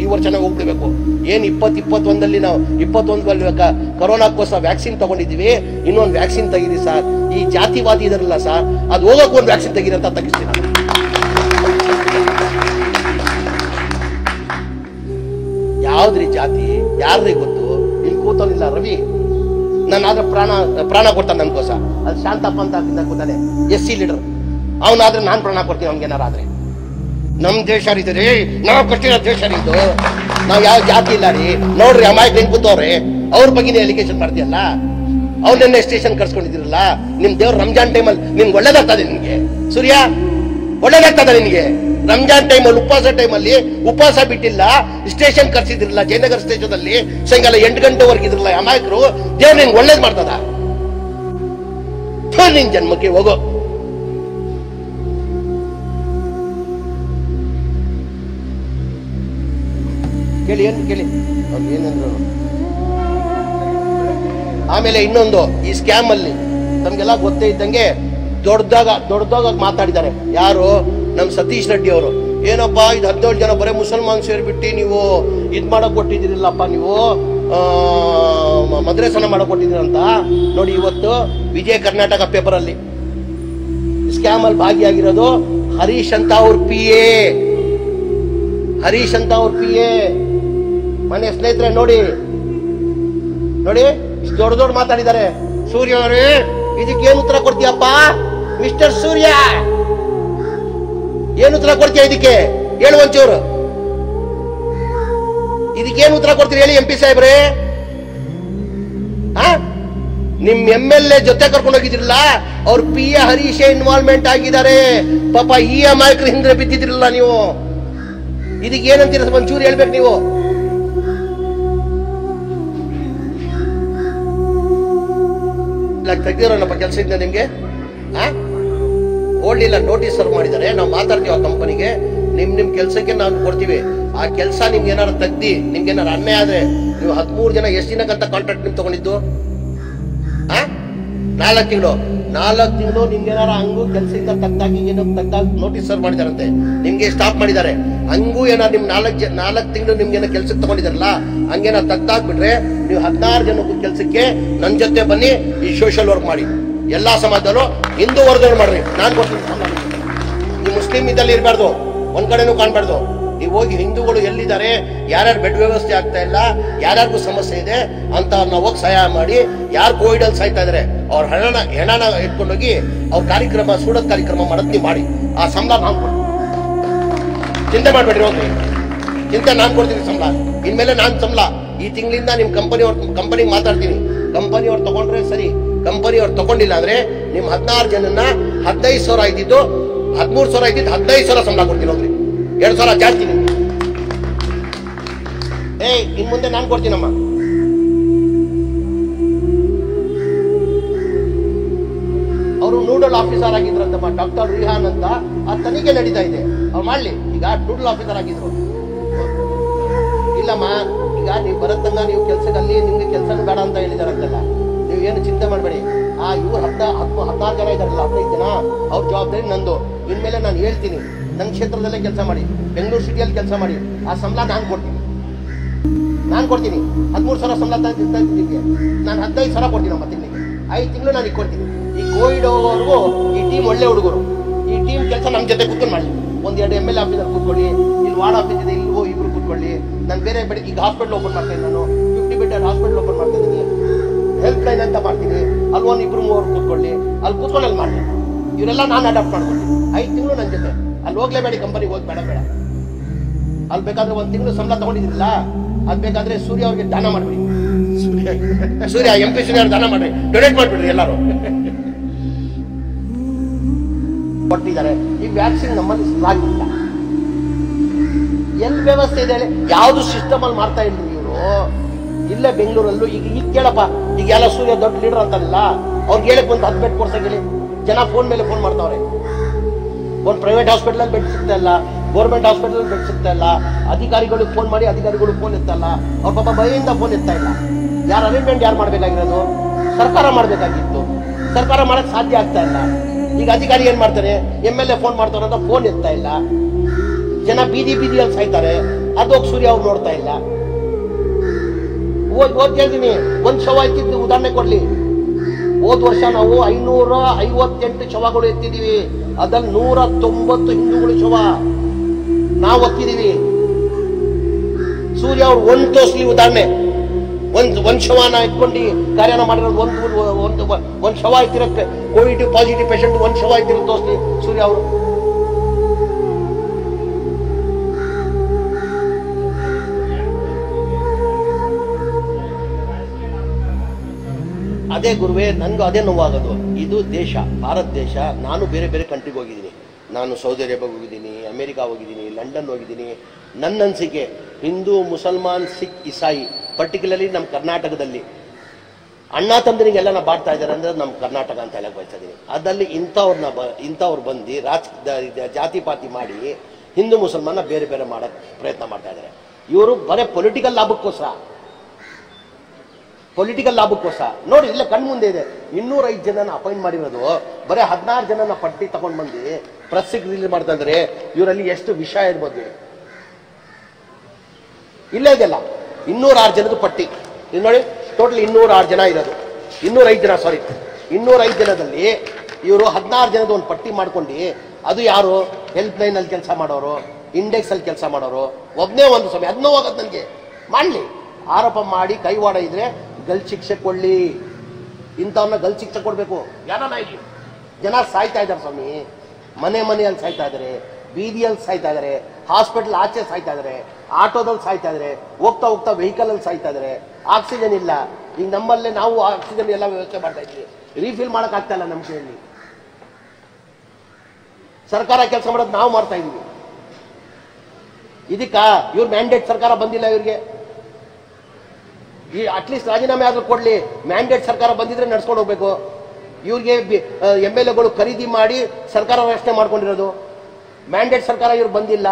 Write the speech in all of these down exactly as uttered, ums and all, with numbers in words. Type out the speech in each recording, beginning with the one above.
ವರ್ಷನೇ ಹೋಗ್ಬಿಡ್ಬೇಕು. ಏನ್ ಇಪ್ಪತ್ ಇಪ್ಪತ್ತೊಂದಲ್ಲಿ ನಾವು ಇಪ್ಪತ್ತೊಂದು ಕೊರೋನಾಕ್ಕೋಸ್ಕರ ವ್ಯಾಕ್ಸಿನ್ ತಗೊಂಡಿದೀವಿ, ಇನ್ನೊಂದು ವ್ಯಾಕ್ಸಿನ್ ತೆಗೀರಿ ಸರ್. ಈ ಜಾತಿವಾದಿ ಇದಾರಲ್ಲ ಸರ್, ಅದು ಹೋಗೋಕೆ ಒಂದು ವ್ಯಾಕ್ಸಿನ್ ತೆಗೀರಿ ಅಂತ ತೆಗಿಸ್ತೀನಿ. ಯಾವ್ದ್ರಿ ಜಾತಿ? ಯಾರ್ರಿ ಗೊತ್ತು? ಇಲ್ಲಿ ಕೂತವನಿಲ್ಲ ರವಿ, ನಾನು ಆದ್ರೆ ಪ್ರಾಣ ಪ್ರಾಣ ಕೊಡ್ತಾನೆ ನನ್ಗೋಸ. ಅದು ಶಾಂತಪ್ಪ ಅಂತ ಕೂತಾನೆ, ಎಸ್ ಸಿ ಲೀಡರ್. ಅವನಾದ್ರೆ ನಾನ್ ಪ್ರಾಣ ಕೊಡ್ತೀನಿ ಅವ್ನಿಗೇನಾರಾದ್ರೆ. ನಮ್ ದೇಶ ರೀ, ನಾವು ಕಟ್ಟಿರೋ ದೇಶ ಇದು. ನಾವ್ ಯಾವ ಜಾತಿ ಇಲ್ಲ ರೀ. ನೋಡ್ರಿ ಅಮಾಯಕ ಹೆಂಗ್ ಕೂತವ್ರಿ, ಅವ್ರ ಬಗ್ಗೆ ಎಲಿಗೇಷನ್ ಮಾಡ್ತೀಯಲ್ಲ. ಅವ್ರನ್ನೆನ್ನೆ ಸ್ಟೇಷನ್ ಕರ್ಸ್ಕೊಂಡಿದಿರಲ್ಲ. ನಿಮ್ ದೇವ್ರ ರಂಜಾನ್ ಟೈಮಲ್ಲಿ ನಿಮ್ಗೆ ಒಳ್ಳೇದಾಗ್ತದೆ. ನಿನ್ಗೆ ಸೂರ್ಯ ಒಳ್ಳೇದಾಗ್ತದೆ ನಿನ್ಗೆ. ರಂಜಾನ್ ಟೈಮಲ್ಲಿ ಉಪವಾಸ ಟೈಮಲ್ಲಿ ಉಪವಾಸ ಬಿಟ್ಟಿಲ್ಲ, ಸ್ಟೇಷನ್ ಕರ್ಸಿದ್ರಲ್ಲ ಜಯನಗರ ಸ್ಟೇಷನ್ ಅಲ್ಲಿ ಸಾಯಂಕಾಲ ಎಂಟು ಗಂಟೆವರೆಗೆ ಇದ್ರಲ್ಲ ಅಮಾಯಕರು. ದೇವ್ರ ನಿನ್ಗೆ ಒಳ್ಳೇದ್ ಮಾಡ್ತದ? ನಿನ್ ಜನ್ಮಕ್ಕೆ ಹೋಗೋ. ಕೇಳಿ ಏನ್ ಕೇಳಿ ಏನಂದ್ರು. ಆಮೇಲೆ ಇನ್ನೊಂದು, ಈ ಸ್ಕ್ಯಾಮ್ ಅಲ್ಲಿ ನಮ್ಗೆಲ್ಲ ಗೊತ್ತೇ ಇದ್ದಂಗೆ ದೊಡ್ಡದಾಗ ದೊಡ್ಡದಾಗ ಮಾತಾಡಿದ್ದಾರೆ. ಯಾರು? ನಮ್ ಸತೀಶ್ ರೆಡ್ಡಿ ಅವರು. ಏನಪ್ಪಾ ಇದು ಹದಿನೇಳು ಜನ ಬರೇ ಮುಸಲ್ಮಾನ್ ಸೇರ್ಬಿಟ್ಟು ನೀವು ಇದ್ ಮಾಡಕ್ ಕೊಟ್ಟಿದ್ದೀರಿಲ್ಲಪ್ಪ, ನೀವು ಮದ್ರಸನ ಮಾಡಕ್ ಕೊಟ್ಟಿದ್ದೀರ ಅಂತ. ನೋಡಿ ಇವತ್ತು ವಿಜಯ ಕರ್ನಾಟಕ ಪೇಪರ್ ಅಲ್ಲಿ ಸ್ಕ್ಯಾಮ್ ಅಲ್ಲಿ ಭಾಗಿಯಾಗಿರೋದು ಹರೀಶ್ ಅಂತ ಅವ್ರ ಪಿ ಎ ಹರೀಶ್ ಅಂತ ಅವ್ರ ಪಿ ಎ ಮನೆ ಸ್ನೇಹಿತರೆ ನೋಡಿ ನೋಡಿ ಇಷ್ಟು ದೊಡ್ಡ ದೊಡ್ಡ ಮಾತಾಡಿದ್ದಾರೆ. ಸೂರ್ಯ ಅವರೇ ಇದಕ್ಕೆ ಏನು ಉತ್ತರ ಕೊಡ್ತೀಯಪ್ಪ ಮಿಸ್ಟರ್ ಸೂರ್ಯ? ಏನು ಉತ್ತರ ಕೊಡ್ತೀಯ ಇದಕ್ಕೆ? ಹೇಳು ಒಂಚೂರು. ಇದಕ್ಕೇನು ಉತ್ತರ ಕೊಡ್ತೀರಿ ಹೇಳಿ ಎಂ ಪಿ ಸಾಹೇಬ್ರೆ? ನಿಮ್ ಎಂ ಎಲ್ ಎ ಜೊತೆ ಕರ್ಕೊಂಡು ಹೋಗಿದ್ರಲ್ಲ, ಅವ್ರ ಪಿ ಎ ಹರೀಶ್ ಇನ್ವಾಲ್ವ್ಮೆಂಟ್ ಆಗಿದ್ದಾರೆ. ಪಾಪ ಈ ಅಮಾಯಕರು ಹಿಂದೆ ಬಿದ್ದಿದ್ರಲ್ಲ ನೀವು. ಇದಕ್ಕೆ ಏನಂತೀರ ಒಂಚೂರು ಹೇಳ್ಬೇಕು ನೀವು. ತೆಗ್ದಿರೋನಪ್ಪ ಕೆಲಸ ಇದ್ದ ನಿಮ್ಗೆ ಓಡ್ಲಿಲ್ಲ, ನೋಟಿಸ್ ಸರ್ವ್ ಮಾಡಿದ್ದಾರೆ. ನಾವು ಮಾತಾಡ್ತೀವಿ ಆ ಕಂಪನಿಗೆ, ನಿಮ್ ನಿಮ್ ಕೆಲ್ಸಕ್ಕೆ ನಾವು ಕೊಡ್ತೀವಿ. ಆ ಕೆಲಸ ನಿಮ್ಗೆ ಏನಾರು ತೆಗ್ದಿ ನಿಮ್ಗೆ ಏನಾರು ಅನ್ಯಾಯ ಆದ್ರೆ, ನೀವು ಹದಿಮೂರು ಜನ ಎಷ್ಟು ದಿನಕ್ಕಂತ ಕಾಂಟ್ರಾಕ್ಟ್ ನಿಮ್ ತಗೊಂಡಿದ್ದು? ಆ ನಾಲ್ಕು ತಿಂಗಳು ನಾಲ್ಕು ತಿಂಗಳು ನಿಮ್ಗೆ ಏನಾರ ಹಂಗೂ ಕೆಲಸದಿಂದ ತೆಗ್ದಾಗಿ ಏನೋ ತೆಗ್ದಾಗ ನೋಟಿಸ್ ಸರ್ವ್ ಮಾಡಿದಾರಂತೆ, ನಿಮ್ಗೆ ಸ್ಟಾಪ್ ಮಾಡಿದ್ದಾರೆ. ಹಂಗೂ ಏನಾರು ನಿಮ್ ನಾಲ್ಕು ನಾಲ್ಕು ತಿಂಗಳು ನಿಮ್ಗೇನೋ ಕೆಲ್ಸಕ್ಕೆ ತಗೊಂಡಿದಾರಲ್ಲ, ಹಂಗೇನ ತೆಗ್ದಾಕ್ಬಿಟ್ರೆ ನೀವು ಹದಿನಾರು ಜನಕ್ಕೂ ಕೆಲ್ಸಕ್ಕೆ ನನ್ ಜೊತೆ ಬನ್ನಿ, ಈ ಸೋಷಿಯಲ್ ವರ್ಕ್ ಮಾಡಿ. ಎಲ್ಲಾ ಸಮಾಜದಲ್ಲೂ ಹಿಂದೂ ವರ್ಧನೆ ಮಾಡ್ರಿ. ನಾನ್ ಕೊಡ್ತೀನಿ. ನೀವು ಮುಸ್ಲಿಂ ಇದ್ದಲ್ಲಿ ಇರಬಾರ್ದು, ಒಂದ್ ಕಡೆನೂ ಕಾಣ್ಬಾರ್ದು. ನೀವು ಹೋಗಿ ಹಿಂದೂಗಳು ಎಲ್ಲಿದ್ದಾರೆ, ಯಾರ್ಯಾರು ಬೆಡ್ ವ್ಯವಸ್ಥೆ ಆಗ್ತಾ ಇಲ್ಲ, ಯಾರ್ಯಾರಿಗೂ ಸಮಸ್ಯೆ ಇದೆ ಅಂತ ನಾವು ಹೋಗಿ ಸಹಾಯ ಮಾಡಿ. ಯಾರು ಕೋವಿಡ್ ಅಲ್ಲಿ ಸಾಯ್ತಾ ಇದಾರೆ ಅವ್ರ ಹಣನ ಹೆಣನ ಇಟ್ಕೊಂಡೋಗಿ ಅವ್ರ ಕಾರ್ಯಕ್ರಮ ಸೂಡತ್ ಕಾರ್ಯಕ್ರಮ ಮಾಡೋದ್ ನೀವು ಮಾಡಿ. ಆ ಸಂಬಳ ನಾನ್ ಕೊಡ್ತೀನಿ, ಚಿಂತೆ ಮಾಡ್ಬೇಡ್ರಿ. ಹೋಗ್ರಿ, ಚಿಂತೆ ನಾನ್ ಕೊಡ್ತೀನಿ ಸಂಬಳ. ಇನ್ಮೇಲೆ ನಾನ್ ಸಂಬಳ ಈ ತಿಂಗಳಿಂದ ನಿಮ್ ಕಂಪನಿ ಅವ್ರ ಕಂಪನಿಗೆ ಮಾತಾಡ್ತೀನಿ. ಕಂಪನಿ ಅವ್ರು ತಗೊಂಡ್ರೆ ಸರಿ, ಕಂಪನಿ ಅವ್ರು ತಗೊಂಡಿಲ್ಲ ಅಂದ್ರೆ ನಿಮ್ ಹದಿನಾರು ಜನನ್ನ ಹದಿನೈದು ಸಾವಿರ ಇದ್ದಿದ್ದು ಹದಿಮೂರು ಸಾವಿರ ಇದ್ದಿದ್ದು ಹದಿನೈದು ಸಾವಿರ ಸಂಬಳ ಕೊಡ್ತೀನಿ. ಹೋಗ್ರಿ, ಎರಡು ಸಾವಿರ ಜಾಸ್ತಿ ನಿಮ್ಗೆ. ಏ ಇನ್ ಮುಂದೆ ನಾನ್ ಕೊಡ್ತೀನಮ್ಮ. ಅವರು ನೂಡಲ್ ಆಫೀಸರ್ ಆಗಿದ್ರಂತಮ್ಮ, ಡಾಕ್ಟರ್ ರಿಹಾನ್ ಅಂತ. ಆ ತನಿಖೆ ನಡೀತಾ ಇದೆ, ಅವ್ರು ಮಾಡ್ಲಿ. ಈಗ ನೂಡಲ್ ಆಫೀಸರ್ ಆಗಿದ್ರು. ಇಲ್ಲಮ್ಮ, ಈಗ ನೀವು ಬರತ್ತಂಗ ನೀವು ಕೆಲ್ಸದಲ್ಲಿ ನಿಮ್ಗೆ ಕೆಲ್ಸನೂ ಬೇಡ ಅಂತ ಹೇಳಿದಾರಂತಲ್ಲ, ನೀವು ಏನು ಚಿಂತೆ ಮಾಡಬೇಡಿ. ಆ ಇವ್ರು ಹತ್ತ ಹತ್ತು ಹದಿನಾರು ಜನ ಇದಾರಲ್ಲ, ಹದಿನೈದು ಜನ, ಅವ್ರ ಜವಾಬ್ದಾರಿ ನಂದು. ಇನ್ಮೇಲೆ ನಾನು ಹೇಳ್ತೀನಿ, ನನ್ನ ಕ್ಷೇತ್ರದಲ್ಲೇ ಕೆಲಸ ಮಾಡಿ, ಬೆಂಗಳೂರು ಸಿಟಿಯಲ್ಲಿ ಕೆಲಸ ಮಾಡಿ. ಆ ಸಂಬಳ ನಾನು ಕೊಡ್ತೀನಿ, ನಾನು ಕೊಡ್ತೀನಿ. ಹದಿಮೂರು ಸಾವಿರ ಸಂಬಳ ನಿಮಗೆ ನಾನು ಹದಿನೈದು ಸಾವಿರ ಕೊಡ್ತೀನಿ ನಮ್ಮ ತಿಂಗಳಿಗೆ. ಐದು ತಿಂಗಳು ನಾನು ಕೊಡ್ತೀನಿ. ಈ ಕೋವಿಡ್ ಹೋಗೋವರೆಗೂ ಈ ಟೀಮ್ ಒಳ್ಳೆ ಹುಡುಗರು. ಈ ಟೀಮ್ ಕೆಲಸ ನಮ್ಮ ಜೊತೆ ಕೂತ್ಕೊಂಡು ಮಾಡಿ. ಒಂದ್ ಎರಡು ಎಮ್ ಎಲ್ ಆಫೀಸರ್ ಕೂತ್ಕೊಳ್ಳಿ, ಇಲ್ಲಿ ವಾರ್ಡ್ ಆಫೀಸ್ ಇದೆ, ಇಲ್ವೋ ಇಬ್ರು ಕೂತ್ಕೊಳ್ಳಿ. ನಾನು ಬೇರೆ ಬೇರೆ ಈಗ ಹಾಸ್ಪಿಟಲ್ ಓಪನ್ ಮಾಡ್ತೇನೆ, ನಾನು ಫಿಫ್ಟಿ ಬೆಡ್ ಹಾಸ್ಪಿಟಲ್ ಓಪನ್ ಮಾಡ್ತಾ ಇದ್ದೀನಿ. ಹೆಲ್ಪ್ ಲೈನ್ ಅಂತ ಮಾಡ್ತೀನಿ, ಅಲ್ಲಿ ಒಂದು ಇಬ್ರು ಮೂವರು ಕೂತ್ಕೊಳ್ಳಿ, ಅಲ್ಲಿ ಕೂತ್ಕೊಂಡು ಅಲ್ಲಿ ಮಾಡ್ತೀನಿ. ಇವರೆಲ್ಲ ನಾನು ಅಡಾಪ್ಟ್ ಮಾಡ್ಕೊಳ್ತೀನಿ. ಐದು ತಿಂಗಳು ನನ್ನ ಜೊತೆ. ಅಲ್ಲಿ ಹೋಗ್ಲೇಬೇಡಿ, ಕಂಪನಿಗೆ ಹೋಗಿ ಬೇಡ ಬೇಡ. ಅಲ್ಲಿ ಬೇಕಾದ್ರೆ ಒಂದ್ ತಿಂಗಳು ಸಂಬಳ ತಗೊಂಡಿದ್ರಲ್ಲ, ಅದ್ ಬೇಕಾದ್ರೆ ಸೂರ್ಯ ಅವ್ರಿಗೆ ದಾನ ಮಾಡ್ಬಿಡಿ. ಸೂರ್ಯ ಸೂರ್ಯ ಎಂ ಪಿ ಸೂರ್ಯ ದಾನ ಮಾಡ್ರಿ, ಡೊನೇಟ್ ಮಾಡ್ಬಿಡ್ರಿ ಎಲ್ಲಾರು. ಕೊಟ್ಟಿದ್ದಾರೆ. ಈ ವ್ಯಾಕ್ಸಿನ್ ನಮ್ಮಲ್ಲಿ ಆಗಿಲ್ಲ. ಎಲ್ಲಿ ವ್ಯವಸ್ಥೆ ಇದೆ, ಯಾವ್ದು ಸಿಸ್ಟಮ್ ಅಲ್ಲಿ ಮಾಡ್ತಾ ಇಲ್ರಿ ಇವರು. ಇಲ್ಲೇ ಬೆಂಗಳೂರಲ್ಲೂ ಈಗ ಈಗ ಕೇಳಪ್ಪ, ಈಗ ಎಲ್ಲ ಸೂರ್ಯ ದೊಡ್ಡ ಲೀಡರ್ ಅಂತಾರಲ್ಲ, ಅವ್ರಿಗೆ ಹೇಳಕ್ ಒಂದು ಹತ್ತು ಬೆಡ್ ಕೊಡ್ಸಕ್ ಹೇಳಿ. ಜನ ಫೋನ್ ಮೇಲೆ ಫೋನ್ ಮಾಡ್ತಾವ್ರೆ. ಒಂದು ಪ್ರೈವೇಟ್ ಹಾಸ್ಪಿಟಲ್ ಅಲ್ಲಿ ಬೆಡ್ ಸಿಗ್ತಾ ಇಲ್ಲ, ಗೌರ್ಮೆಂಟ್ ಹಾಸ್ಪಿಟಲ್ ಬೆಡ್ ಸಿಗ್ತಾ ಇಲ್ಲ. ಅಧಿಕಾರಿಗಳಿಗೆ ಫೋನ್ ಮಾಡಿ ಅಧಿಕಾರಿಗಳು ಫೋನ್ ಎತ್ತಲ್ಲ. ಅವ್ರ ಪಾಪ ಭಯದಿಂದ ಫೋನ್ ಎತ್ತಾ ಇಲ್ಲ. ಯಾರು ಅರೇಂಜ್ಮೆಂಟ್ ಯಾರು ಮಾಡ್ಬೇಕಾಗಿರೋದು? ಸರ್ಕಾರ ಮಾಡ್ಬೇಕಾಗಿತ್ತು. ಸರ್ಕಾರ ಮಾಡಕ್ ಸಾಧ್ಯ ಆಗ್ತಾ ಇಲ್ಲ. ಈಗ ಅಧಿಕಾರಿ ಏನ್ ಮಾಡ್ತಾರೆ, ಎಂ ಎಲ್ ಎ ಫೋನ್ ಮಾಡ್ತಾರ ಅಂತ ಫೋನ್ ಎತ್ತಾ ಇಲ್ಲ. ಜನ ಬೀದಿ ಬೀದಿಯಲ್ಲಿ ಸಾಯ್ತಾರೆ, ಅದೋಗಿ ಸೂರ್ಯ ಅವ್ರು ನೋಡ್ತಾ ಇಲ್ಲ. ಓದ್ ಓದ್ ಹೇಳ್ತೀನಿ, ಒಂದ್ ಶವ ಎತ್ತಿದ್ದು ಉದಾಹರಣೆ ಕೊಡ್ಲಿ. ಹೋದ್ ವರ್ಷ ನಾವು ಐನೂರ ಐವತ್ತೆಂಟು ಶವಗಳು ಎತ್ತಿದೀವಿ, ಅದ್ರಲ್ಲಿ ನೂರ ತೊಂಬತ್ತು ಹಿಂದೂಗಳು ಶವ ನಾವು ಒತ್ತಿದೀವಿ. ಸೂರ್ಯ ಅವ್ರು ಒಂದ್ ತೋರ್ಸ್ಲಿ ಉದಾಹರಣೆ, ಒಂದ್ ಒಂದ್ ಶವನ ಇಟ್ಕೊಂಡು ಕಾರ್ಯನ ಮಾಡಿರೋದು, ಒಂದು ಒಂದು ಒಂದ್ ಶವ ಎತ್ತಿರತ್ತೆ, ಕೋವಿಡ್ ಪಾಸಿಟಿವ್ ಪೇಷಂಟ್ ಒಂದ್ ಶವ ಎತ್ತಿರೋ ತೋರ್ಸ್ಲಿ ಸೂರ್ಯ ಅವರು. ಅದೇ ಗುರುವೇ, ನನ್ಗೂ ಅದೇ ನೋವಾಗೋದು. ಇದು ದೇಶ, ಭಾರತ ದೇಶ. ನಾನು ಬೇರೆ ಬೇರೆ ಕಂಟ್ರಿಗೆ ಹೋಗಿದ್ದೀನಿ. ನಾನು ಸೌದಿ ಅರೇಬಿಯಾಗೆ ಹೋಗಿದ್ದೀನಿ, ಅಮೆರಿಕಾ ಹೋಗಿದ್ದೀನಿ, ಲಂಡನ್ ಹೋಗಿದ್ದೀನಿ. ನನ್ನ ಅನಿಸಿಕೆ, ಹಿಂದೂ, ಮುಸಲ್ಮಾನ್, ಸಿಖ್, ಇಸಾಯಿ, ಪರ್ಟಿಕ್ಯುಲರ್ಲಿ ನಮ್ಮ ಕರ್ನಾಟಕದಲ್ಲಿ ಅಣ್ಣ ತಂದರಿಗೆಲ್ಲ ನಾ ಬಾಡ್ತಾ ಇದ್ದಾರೆ ಅಂದ್ರೆ ನಮ್ಮ ಕರ್ನಾಟಕ ಅಂತ ಹೇಳಕ್ ಬಯಸ್ತಾ ಇದ್ದೀನಿ. ಅದಲ್ಲಿ ಇಂಥವ್ರನ್ನ ಬ ಇಂಥವ್ರು ಬಂದು ರಾಜ ಜಾತಿ ಪಾತಿ ಮಾಡಿ ಹಿಂದೂ ಮುಸಲ್ಮಾನ ಬೇರೆ ಬೇರೆ ಮಾಡಕ್ ಪ್ರಯತ್ನ ಮಾಡ್ತಾ ಇದ್ದಾರೆ. ಇವರು ಬರೀ ಪೊಲಿಟಿಕಲ್ ಲಾಭಕ್ಕೋಸ್ಕರ ಪೊಲಿಟಿಕಲ್ ಲಾಭಕ್ಕೋಸ್ಕರ ನೋಡಿ, ಇಲ್ಲ ಕಣ್ಮುಂದೆ ಇದೆ. ಇನ್ನೂರ ಐದು ಜನನ ಅಪಾಯಿಂಟ್ ಮಾಡಿರೋದು, ಬರೀ ಹದಿನಾರು ಜನನ ಪಟ್ಟಿ ತಗೊಂಡ್ ಬಂದು ಪ್ರೆಸ್ಸಿಗೆ ರಿಲೀಸ್ ಮಾಡ್ತಾ ಇದ್ರೆ ಇವರಲ್ಲಿ ಎಷ್ಟು ವಿಷಯ ಇರ್ಬೋದು. ಇಲ್ಲ ಇದೆಲ್ಲ ಇನ್ನೂರ ಆರು ಜನದ ಪಟ್ಟಿ ಇದು ನೋಡಿ, ಟೋಟಲ್ ಇನ್ನೂರ ಆರು ಜನ ಇರೋದು. ಇನ್ನೂರ ಐದು ಜನ ಸಾರಿ ಇನ್ನೂರ ಐದು ಜನದಲ್ಲಿ ಇವರು ಹದಿನಾರು ಜನದ ಒಂದು ಪಟ್ಟಿ ಮಾಡ್ಕೊಂಡು, ಅದು ಯಾರು ಹೆಲ್ಪ್ ಲೈನ್ ಅಲ್ಲಿ ಕೆಲಸ ಮಾಡೋರು, ಇಂಡೆಕ್ಸ್ ಅಲ್ಲಿ ಕೆಲಸ ಮಾಡೋರು, ಒಬ್ನೇ ಒಂದು ಸಮಯ ಅದನ್ನೋ ಹೋಗೋದು. ನನಗೆ ಮಾಡ್ಲಿ, ಆರೋಪ ಮಾಡಿ ಕೈವಾಡ ಇದ್ರೆ ಗಲ್ ಶಿಕ್ಷೆ ಕೊಡ್ಲಿ, ಇಂಥವನ್ನ ಗಲ್ ಶಿಕ್ಷೆ ಕೊಡ್ಬೇಕು. ಯಾರನ್ನ ಇಲ್ಲಿ ಜನ ಸಾಯ್ತಾ ಇದ್ದಾರೆ ಸ್ವಾಮಿ, ಮನೆ ಮನೆಯಲ್ಲಿ ಸಾಯ್ತಾ ಇದಾರೆ, ಬೀದಿಯಲ್ಲಿ ಸಾಯ್ತಾ ಇದಾರೆ, ಹಾಸ್ಪಿಟಲ್ ಆಚೆ ಸಾಯ್ತಾ ಇದಾರೆ, ಆಟೋದಲ್ಲಿ ಸಾಯ್ತಾ ಇದಾರೆ, ಹೋಗ್ತಾ ಹೋಗ್ತಾ ವೆಹಿಕಲ್ ಅಲ್ಲಿ ಸಾಯ್ತಾ ಇದಾರೆ. ಆಕ್ಸಿಜನ್ ಇಲ್ಲ. ಈಗ ನಮ್ಮಲ್ಲೇ ನಾವು ಆಕ್ಸಿಜನ್ ಎಲ್ಲ ವ್ಯವಸ್ಥೆ ಮಾಡ್ತಾ ಇದ್ವಿ, ರೀಫಿಲ್ ಮಾಡಕ್ ಆಗ್ತಾ ಇಲ್ಲ ನಮ್ಮ ಕೈಯಲ್ಲಿ. ಸರ್ಕಾರ ಕೆಲಸ ಮಾಡೋದು ನಾವು ಮಾಡ್ತಾ ಇದೀವಿ. ಇದಕ್ಕ ಇವ್ರ ಮ್ಯಾಂಡೇಟ್ ಸರ್ಕಾರ ಬಂದಿಲ್ಲ ಇವ್ರಿಗೆ. ಈ ಅಟ್ಲೀಸ್ಟ್ ರಾಜೀನಾಮೆ ಆದ್ರೂ ಕೊಡ್ಲಿ, ಮ್ಯಾಂಡೇಟ್ ಸರ್ಕಾರ ಬಂದಿದ್ರೆ ನಡ್ಸ್ಕೊಂಡು ಹೋಗ್ಬೇಕು. ಇವ್ರಿಗೆ ಎಂ ಎಲ್ ಎಗಳು ಖರೀದಿ ಮಾಡಿ ಸರ್ಕಾರ ರಚನೆ ಮಾಡ್ಕೊಂಡಿರೋದು, ಮ್ಯಾಂಡೇಟ್ ಸರ್ಕಾರ ಇವ್ರು ಬಂದಿಲ್ಲ.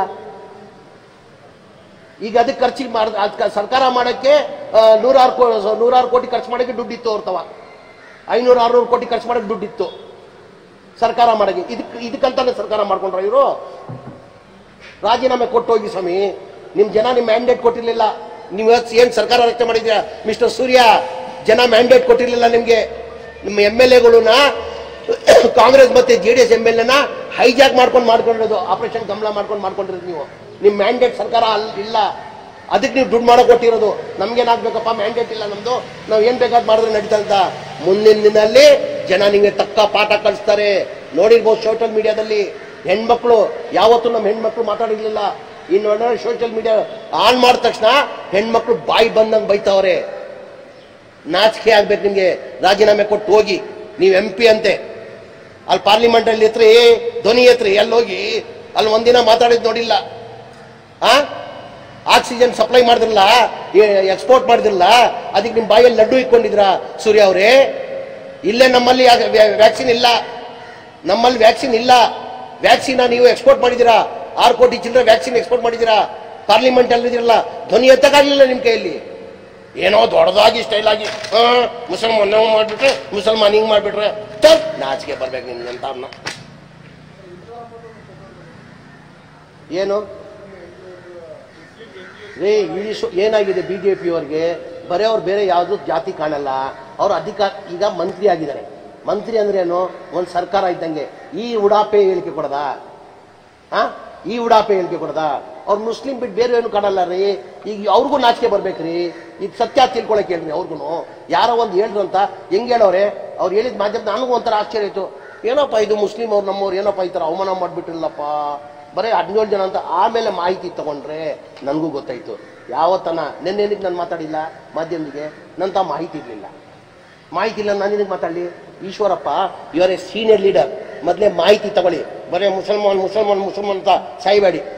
ಈಗ ಅದಕ್ಕೆ ಖರ್ಚಿಗೆ ಮಾಡ ಸರ್ಕಾರ ಮಾಡಕ್ಕೆ ನೂರಾರು ಕೋ ನೂರಾರು ಕೋಟಿ ಖರ್ಚು ಮಾಡಕ್ಕೆ ದುಡ್ಡಿತ್ತು ಅವ್ರತವ, ಐನೂರು ಆರ್ನೂರು ಕೋಟಿ ಖರ್ಚು ಮಾಡಕ್ಕೆ ದುಡ್ಡಿತ್ತು ಸರ್ಕಾರ ಮಾಡಕ್ಕೆ. ಇದಕ್ಕೆ ಇದಕ್ಕಂತಾನೆ ಸರ್ಕಾರ ಮಾಡ್ಕೊಂಡ್ರ ಇವರು. ರಾಜೀನಾಮೆ ಕೊಟ್ಟು ಹೋಗಿ ಸ್ವಾಮಿ, ನಿಮ್ ಜನ ನಿಮ್ ಮ್ಯಾಂಡೇಟ್ ಕೊಟ್ಟಿರ್ಲಿಲ್ಲ. ನೀವು ಏನ್ ಸರ್ಕಾರ ರಚನೆ ಮಾಡಿದ್ಯಾ ಮಿಸ್ಟರ್ ಸೂರ್ಯ, ಜನ ಮ್ಯಾಂಡೇಟ್ ಕೊಟ್ಟಿರ್ಲಿಲ್ಲ ನಿಮ್ಗೆ. ನಿಮ್ಮ ಎಂ ಎಲ್ ಎಗಳನ್ನ ಕಾಂಗ್ರೆಸ್ ಮತ್ತೆ J D S M L ಎನ ಹೈಜಾಕ್ ಮಾಡ್ಕೊಂಡು ಮಾಡ್ಕೊಂಡಿರೋದು, ಆಪರೇಷನ್ ಕಮಲ ಮಾಡ್ಕೊಂಡು ಮಾಡ್ಕೊಂಡಿರೋದು ನೀವು. ನಿಮ್ ಮ್ಯಾಂಡೇಟ್ ಸರ್ಕಾರ ಅಲ್ಲಿ ಇಲ್ಲ, ಅದಕ್ಕೆ ನೀವು ದುಡ್ಡು ಮಾಡಕ್ ಕೊಟ್ಟಿರೋದು. ನಮ್ಗೇನಾಗ್ಬೇಕಪ್ಪ, ಮ್ಯಾಂಡೇಟ್ ಇಲ್ಲ ನಮ್ದು, ನಾವ್ ಏನ್ ಬೇಕಾದ್ ಮಾಡಿದ್ರೆ ನಡೀತಾ ಅಂತ. ಮುಂದಿನ ದಿನದಲ್ಲಿ ಜನ ನಿಮ್ಗೆ ತಕ್ಕ ಪಾಠ ಕಳಿಸ್ತಾರೆ. ನೋಡಿರ್ಬೋದು ಸೋಷಿಯಲ್ ಮೀಡಿಯಾದಲ್ಲಿ ಹೆಣ್ಮಕ್ಳು ಯಾವತ್ತೂ ನಮ್ಮ ಹೆಣ್ಮಕ್ಳು ಮಾತಾಡಿರ್ಲಿಲ್ಲ. ಇನ್ನು ಸೋಷಿಯಲ್ ಮೀಡಿಯಾ ಆನ್ ಮಾಡಿದ ತಕ್ಷಣ ಹೆಣ್ಮಕ್ಳು ಬಾಯಿ ಬಂದಂಗೆ ಬೈತಾವ್ರೆ. ನಾಚಿಕೆ ಆಗ್ಬೇಕು ನಿಮ್ಗೆ. ರಾಜೀನಾಮೆ ಕೊಟ್ಟು ಹೋಗಿ, ನೀವು ಎಂ ಪಿ ಅಂತೆ, ಅಲ್ಲಿ ಪಾರ್ಲಿಮೆಂಟ್ ಅಲ್ಲಿ ಎತ್ರಿ, ಧ್ವನಿ ಎತ್ರಿ, ಅಲ್ಲಿ ಹೋಗಿ ಅಲ್ಲಿ ಒಂದಿನ ಮಾತಾಡಿದ್ ನೋಡಿಲ್ಲ. ಆ ಆಕ್ಸಿಜನ್ ಸಪ್ಲೈ ಮಾಡಿದ್ರಲ್ಲ, ಎಕ್ಸ್ಪೋರ್ಟ್ ಮಾಡಿದ್ರಲ್ಲ, ಅದಕ್ಕೆ ನಿಮ್ ಬಾಯಲ್ಲಿ ಲಡ್ಡು ಇಟ್ಕೊಂಡಿದ್ರ ಸೂರ್ಯ ಅವರೇ. ಇಲ್ಲೇ ನಮ್ಮಲ್ಲಿ ವ್ಯಾಕ್ಸಿನ್ ಇಲ್ಲ, ನಮ್ಮಲ್ಲಿ ವ್ಯಾಕ್ಸಿನ್ ಇಲ್ಲ. ವ್ಯಾಕ್ಸಿನ್ ನೀವು ಎಕ್ಸ್ಪೋರ್ಟ್ ಮಾಡಿದಿರಾ, ಆರು ಕೋಟಿ ಚಿಲ್ಲರೆ ವ್ಯಾಕ್ಸಿನ್ ಎಕ್ಸ್ಪೋರ್ಟ್ ಮಾಡಿದಿರಾ. ಪಾರ್ಲಿಮೆಂಟ್ ಅಲ್ಲಿ ಇದಿರಲ್ಲ, ಧ್ವನಿ ಎತ್ತಕ್ಕಾಗಲಿಲ್ಲ ನಿಮ್ ಕೈಯಲ್ಲಿ. ಏನೋ ದೊಡ್ಡದಾಗಿ ಸ್ಟೈಲ್ ಆಗಿ ಹಾ ಮುಸಲ್ಮಾನ್ ಮಾಡ್ಬಿಟ್ರೆ, ಮುಸಲ್ಮಾನ್ ಹಿಂಗ್ ಮಾಡ್ಬಿಟ್ರೆ ನಾಚಿಕೆ ಬರ್ಬೇಕು ನಿಮ್ಗಂತ. ಅವ್ರನ್ನ ಏನು ರೇ ಈ ಏನಾಗಿದೆ ಬಿಜೆಪಿ ಅವ್ರಿಗೆ, ಬರೀ ಅವ್ರು ಬೇರೆ ಯಾವ್ದು ಜಾತಿ ಕಾಣಲ್ಲ. ಅವ್ರು ಅಧಿಕಾರ ಈಗ ಮಂತ್ರಿ ಆಗಿದ್ದಾರೆ. ಮಂತ್ರಿ ಅಂದ್ರೆ ಏನು, ಒಂದ್ ಸರ್ಕಾರ ಇದ್ದಂಗೆ. ಈ ಉಡಾಪೆ ಹೇಳಿಕೆ ಕೊಡದ, ಆ ಈ ಉಡಾಪೆ ಹೇಳಿಕೆ ಕೊಡದ. ಅವ್ರು ಮುಸ್ಲಿಂ ಬಿಟ್ಟು ಬೇರೆ ಏನು ಕಾಣಲ್ಲ ರೀ. ಈಗ ಅವ್ರಿಗೂ ನಾಚಿಕೆ ಬರ್ಬೇಕ್ರಿ. ಈಗ ಸತ್ಯ ತಿಳ್ಕೊಳಕ್ ಹೇಳ್ರಿ ಅವ್ರಿಗೂ. ಯಾರೋ ಒಂದು ಹೇಳ್ರು ಅಂತ ಹೆಂಗ್ ಹೇಳೋರೆ, ಅವ್ರು ಹೇಳಿದ ಮಾಧ್ಯಮ ನನಗೂ ಒಂಥರ ಆಶ್ಚರ್ಯ ಆಯ್ತು. ಏನಪ್ಪ ಇದು ಮುಸ್ಲಿಂ ಅವ್ರು ನಮ್ಮವ್ರು ಏನಪ್ಪ ಈ ತರ ಅವಮಾನ ಮಾಡ್ಬಿಟ್ಟಿಲ್ಲಪ್ಪ, ಬರೀ ಹದಿನೇಳು ಜನ ಅಂತ. ಆಮೇಲೆ ಮಾಹಿತಿ ತಗೊಂಡ್ರೆ ನನಗೂ ಗೊತ್ತಾಯ್ತು. ಯಾವತ್ತನ ನೆನ್ನೆನಿಗೆ ನಾನು ಮಾತಾಡಿಲ್ಲ ಮಾಧ್ಯಮದಿಗೆ, ನಂತ ಮಾಹಿತಿ ಇರ್ಲಿಲ್ಲ. ಮಾಹಿತಿ ಇಲ್ಲ, ನಾನು ನಿನಗೆ ಮಾತಾಡಲಿ. Eshwarappa, you are a senior leader, ಮೊದಲೇ ಮಾಹಿತಿ ತಗೊಳ್ಳಿ. ಬರೀ ಮುಸಲ್ಮಾನ್ ಮುಸಲ್ಮಾನ್ ಮುಸಲ್ಮಾನ್ ಅಂತ ಸಾಯ್ಬೇಡಿ.